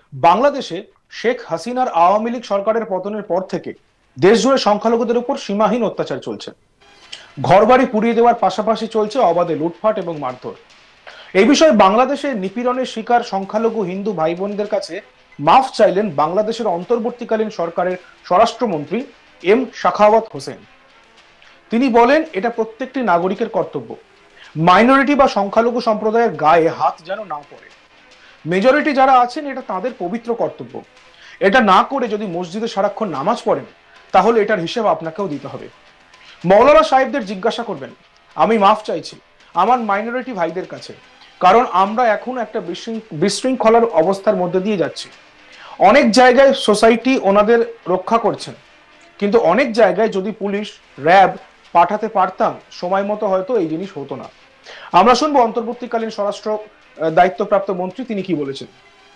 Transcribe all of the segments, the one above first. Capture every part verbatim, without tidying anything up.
বাংলাদেশে শেখ হাসিনার আওয়ামী লীগ সরকারের পতনের পর থেকে দেশ জুড়ে সংখ্যালঘুদের উপর সীমাহীন অত্যাচার চলছে। ঘরবাড়ি পুড়িয়ে দেওয়ার পাশাপাশি চলছে অবাধে লুটপাট এবং মারধর। এই বিষয়ে বাংলাদেশে নিপীড়নের শিকার সংখ্যালঘু হিন্দু ভাই বোনদের কাছে মাফ চাইলেন বাংলাদেশের অন্তর্বর্তীকালীন সরকারের স্বরাষ্ট্রমন্ত্রী এম শাখাওয়াত হোসেন। তিনি বলেন, এটা প্রত্যেকটি নাগরিকের কর্তব্য, মাইনরিটি বা সংখ্যালঘু সম্প্রদায়ের গায়ে হাত যেন না পড়ে। মেজরিটি যারা আছেন, এটা তাদের পবিত্র কর্তব্য। এটা না করে যদি মসজিদে সারাক্ষণ নামাজ পড়েন, তাহলে এটার হিসেব আপনাকেও দিতে হবে। মৌলানা সাহেবদের জিজ্ঞাসা করবেন, আমি মাফ চাইছি আমার মাইনরিটি ভাইদের কাছে, কারণ আমরা এখন একটা বিশৃঙ্খলার অবস্থার মধ্যে দিয়ে যাচ্ছি। অনেক জায়গায় সোসাইটি ওনাদের রক্ষা করছেন, কিন্তু অনেক জায়গায় যদি পুলিশ র্যাব পাঠাতে পারতাম সময় মতো, হয়তো এই জিনিস হতো না। আমরা শুনবো অন্তর্বর্তীকালীন স্বরাষ্ট্র দায়িত্বপ্রাপ্ত মন্ত্রী তিনি কি বলেছেন।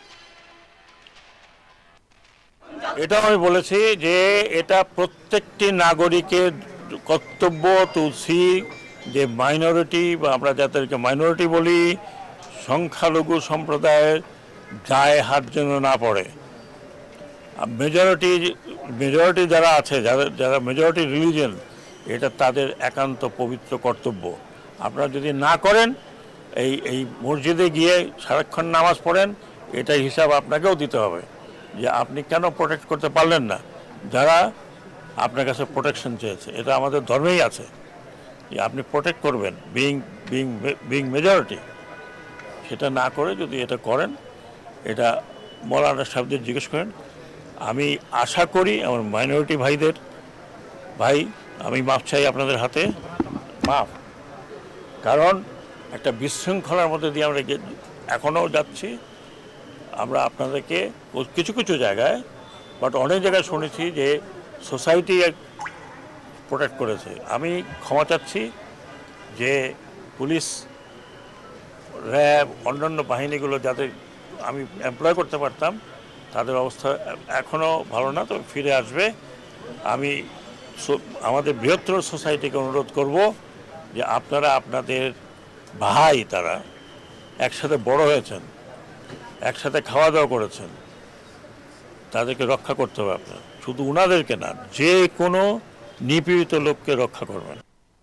এটা আমি বলেছি যে এটা প্রত্যেকটি নাগরিকের কর্তব্য টু সি যে মাইনরিটি বা আমরা যাদেরকে মাইনরিটি বলি, সংখ্যালঘু সম্প্রদায়ের গায়ে হাত যেন না পড়ে। মেজরিটি মেজরিটি যারা আছে, যারা যারা মেজরিটি রিলিজিয়ন, এটা তাদের একান্ত পবিত্র কর্তব্য। আপনারা যদি না করেন, এই এই মসজিদে গিয়ে সারাক্ষণ নামাজ পড়েন, এটাই হিসাব আপনাকেও দিতে হবে যে আপনি কেন প্রোটেক্ট করতে পারলেন না যারা আপনার কাছে প্রোটেকশন চেয়েছে। এটা আমাদের ধর্মেই আছে যে আপনি প্রোটেক্ট করবেন, বিং বিং বিং মেজরিটি। সেটা না করে যদি এটা করেন, এটা মৌলানা সাহেবদের জিজ্ঞেস করেন। আমি আশা করি আমার মাইনরিটি ভাইদের ভাই আমি মাফ চাই আপনাদের হাতে, মাফ। কারণ একটা বিশৃঙ্খলার মধ্যে দিয়ে আমরা এখনও যাচ্ছি। আমরা আপনাদেরকে কিছু কিছু জায়গায়, বাট অনেক জায়গায় শুনেছি যে সোসাইটি প্রোটেক্ট করেছে। আমি ক্ষমা চাচ্ছি যে পুলিশ, র্যাব, অন্যান্য বাহিনীগুলো যাদের আমি এমপ্লয় করতে পারতাম, তাদের অবস্থা এখনও ভালো না, তবে ফিরে আসবে। আমি আমাদের বৃহত্তর সোসাইটিকে অনুরোধ করব যে আপনারা আপনাদের ভাই, তারা একসাথে বড় হয়েছেন, একসাথে খাওয়া দাওয়া করেছেন, তাদেরকে রক্ষা করতে হবে। আপনার শুধু উনাদেরকে না, যে কোনো নিপীড়িত লোককে রক্ষা করবেন।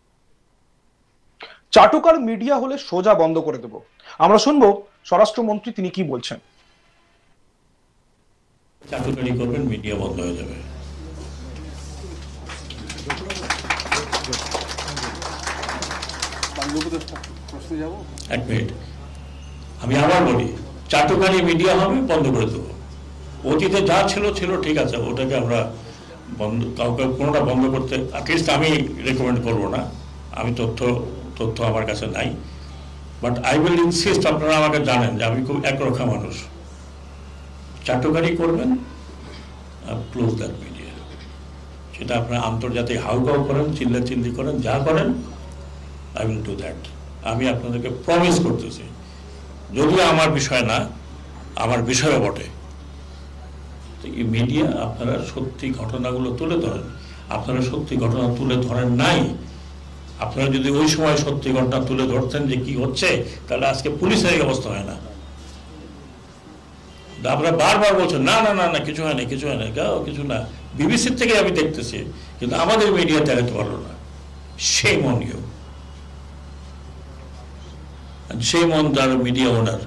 চাটুকার মিডিয়া হলে সোজা বন্ধ করে দেব। আমরা শুনবো স্বরাষ্ট্রমন্ত্রী তিনি কি বলছেন। চাটুকারি করবেন, মিডিয়া বন্ধ হয়ে যাবে। এক মিনিট, আমি আবার বলি, চাটুকারি মিডিয়া হবে, বন্ধ করে দেবো। অতীতে যা ছিল ছিল ঠিক আছে, ওটাকে আমরা বন্ধ, কাউকে কোনোটা বন্ধ করতে অ্যাটলিস্ট আমি রেকমেন্ড করবো না। আমি তথ্য তথ্য আমার কাছে নাই, বাট আই উইল ইনসিস্ট। আপনারা আমাকে জানেন যে আমি খুব একরক্ষা মানুষ। চাটুকারি করবেন, ক্লোজ দ্যাট মিডিয়া। সেটা আপনারা আন্তর্জাতিক হাউকাউ করেন, চিল্লা চিল্লি করেন, যা করেন, আই উইল ডু দ্যাট। আমি আপনাদেরকে প্রমিস করতেছি, যদিও আমার বিষয় না, আমার বিষয়ও বটে। এই মিডিয়া আপনারা সত্যি ঘটনাগুলো তুলে ধরেন। আপনারা সত্যি ঘটনা তুলে ধরেন নাই। আপনারা যদি ওই সময় সত্যি ঘটনা তুলে ধরতেন যে কি হচ্ছে, তাহলে আজকে পুলিশের এই অবস্থা হয় না। আপনারা বারবার বলছেন না না না না কিছু হয় না, কিছু হয় না, কিছু না। বিবিসির থেকে আমি দেখতেছি, কিন্তু আমাদের মিডিয়া দেখাতে পারলো না। সেই মন ইউ, সেই মন তার মিডিয়া ওনার।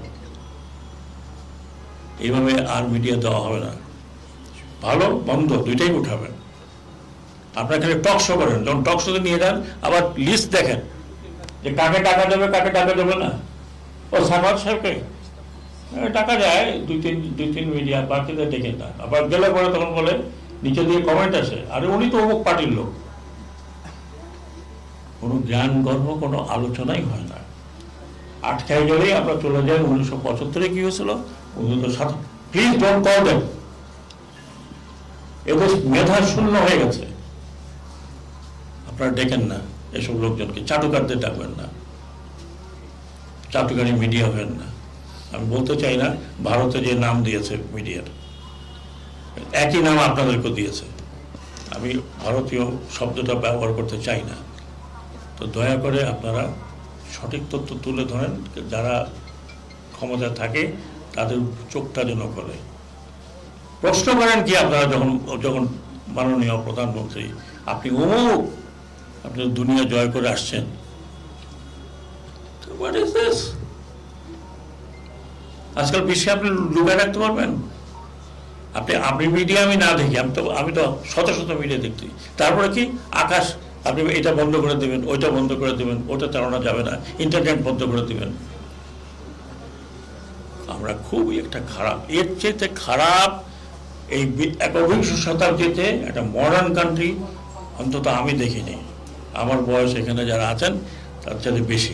এইভাবে আর মিডিয়া দেওয়া হবে না। ভালো বন্ধ দুইটাই উঠাবেন। আপনারা খালি টক শো করেন, যখন টক শোতে নিয়ে যান আবার লিস্ট দেখেন যে কাকে টাকা দেবে, কাকে টাকা দেবে না। ও সামাদ সাহেবকে টাকা যায় দুই তিন দুই তিন মিডিয়া, বাকিদের দেখেন না। আবার গেলে পরে তখন বলে নিচে দিয়ে কমেন্ট আসে, আরে উনি তো অমুক পার্টির লোক। কোনো জ্ঞান গর্ব, কোনো আলোচনাই হয় না। আটকায় গেলেই আমরা চলে যাই উনিশশো পঁচাত্তরে কি হয়েছিল, উনিশশো সাত। Please don't call them. এদের মেধা শূন্য হয়ে গেছে। আপনারা ডেকেন না এসব লোকজনকে, চাটুকারদের ডাকবেন না, চাটুকারি মিডিয়া হবেন না। আমি বলতে চাই না ভারতে যে নাম দিয়েছে মিডিয়ার, একই নাম আপনাদেরকে দিয়েছে। আমি ভারতীয় শব্দটা ব্যবহার করতে চাই না। তো দয়া করে আপনারা সঠিক তথ্য তুলে ধরেন। যারা ক্ষমতা থাকে তাদের চোখটা যেন করে। প্রশ্ন করেন কি আপনারা যখন যখন মাননীয় প্রধানমন্ত্রী আপনি অমুক আপনি দুনিয়া জয় করে আসছেন, হোয়াট ইজ দিস? আজকাল বিশ্বে আপনি লুকায় রাখতে পারবেন? আপনি আপনি মিডিয়া আমি না দেখি, আমি তো আমি তো শত শত মিডিয়া দেখছি, তারপরে কি আকাশ আপনি এটা বন্ধ করে দেবেন, ওইটা বন্ধ করে দেবেন, ওটা চালানো যাবে না, ইন্টারনেট বন্ধ করে দেবেন। আমরা খুবই একটা খারাপ, এর চেয়ে খারাপ এই একবিংশ শতাব্দীতে একটা মডার্ন কান্ট্রি অন্তত আমি দেখিনি। আমার বয়স এখানে যারা আছেন তার চাইতে বেশি।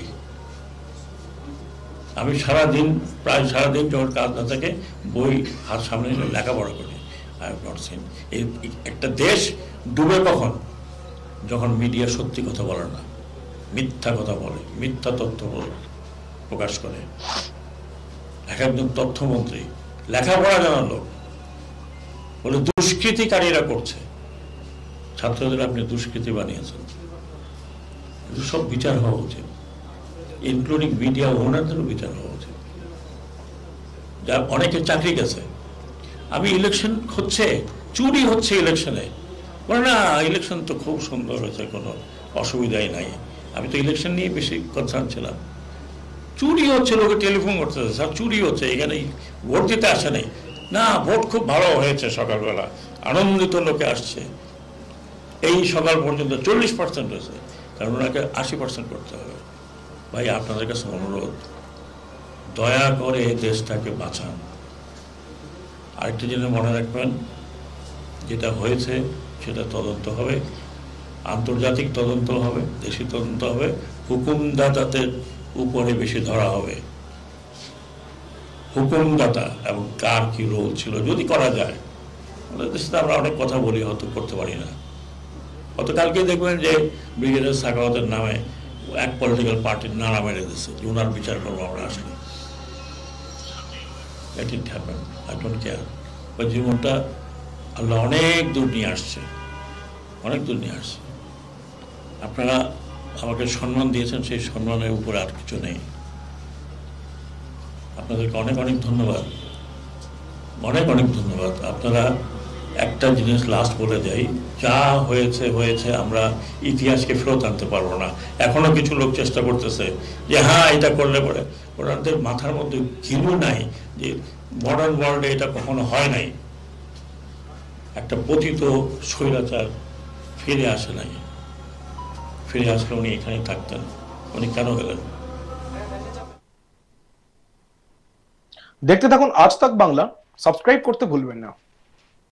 আমি সারাদিন প্রায় সারাদিন যখন কাজ না থাকে বই হাত সামনে লেখাপড়া করি। আই হ্যাভ নট সিন একটা দেশ ডুবে কখন, যখন মিডিয়া সত্যি কথা বলে না, মিথ্যা কথা বলে, মিথ্যা তথ্য প্রকাশ করে। এক একজন তথ্যমন্ত্রী লেখাপড়া জানার লোক বলে দুষ্কৃতিকারীরা করছে, ছাত্রদের আপনি দুষ্কৃতি বানিয়েছেন। সব বিচার হওয়া উচিত, ইনক্লুডিং মিডিয়া ওনারদেরও বিচার হওয়া উচিত। যার অনেকে চাকরি গেছে, আমি ইলেকশন হচ্ছে, চুরি হচ্ছে ইলেকশনে, বলে না ইলেকশন তো খুব সুন্দর হয়েছে, কোনো অসুবিধাই নাই। আমি তো ইলেকশন নিয়ে বেশি কনসার্ন ছিলাম। চুরি হচ্ছে, লোকে টেলিফোন করতেছে, স্যার চুরি হচ্ছে, এখানে ভোট দিতে আসে নাই। না, ভোট খুব ভালো হয়েছে, সকালবেলা আনন্দিত লোকে আসছে। এই সকাল পর্যন্ত চল্লিশ পার্সেন্ট হয়েছে, কারণ ওনাকে আশি পার্সেন্ট করতে হবে। ভাই আপনাদের কাছে অনুরোধ, দয়া করে দেশটাকে বাঁচান। আরেকটা জিনিস মনে রাখবেন, যেটা হয়েছে সেটা তদন্ত হবে, আন্তর্জাতিক তদন্ত হবে, দেশি তদন্ত হবে, হুকুমদাতাদের উপরে বেশি ধরা হবে। হুকুমদাতা এবং কার কি রোল ছিল যদি করা যায়। আমাদের দেশে আমরা অনেক কথা বলি, হয়তো করতে পারি না। গতকালকে দেখবেন যে ব্রিগেডিয়ার সাখাওয়াতের নামে এক পলিটিক্যাল পার্টির নাড়া মেরে দিচ্ছে যে ওনার বিচার করবো আমরা আসলে। That it happen, I don't care. ওই জীবনটা আল্লাহ অনেক দূর নিয়ে আসছে, অনেক দূর নিয়ে আসছে। আপনারা আমাকে সম্মান দিয়েছেন, সেই সম্মানের উপরে আর কিছু নেই। আপনাদেরকে অনেক অনেক ধন্যবাদ, অনেক অনেক ধন্যবাদ। আপনারা একটা জিনিস লাস্ট বলে যাই, যা হয়েছে হয়েছে, আমরা ইতিহাসকে ফেরত আনতে পারবো না। এখনো কিছু লোক চেষ্টা করতেছে যে হ্যাঁ এটা করলে পরে, ওনাদের মাথার মধ্যে ঘিলু নাই যে মডার্ন ওয়ার্ল্ডে এটা কখনো হয় নাই। একটা পতিত স্বৈরাচার ফিরে আসে নাই, ফিরে আসলে উনি এখানেই থাকতেন। উনি কেন গেলেন? দেখতে থাকুন আজ তাক বাংলা, সাবস্ক্রাইব করতে ভুলবেন না।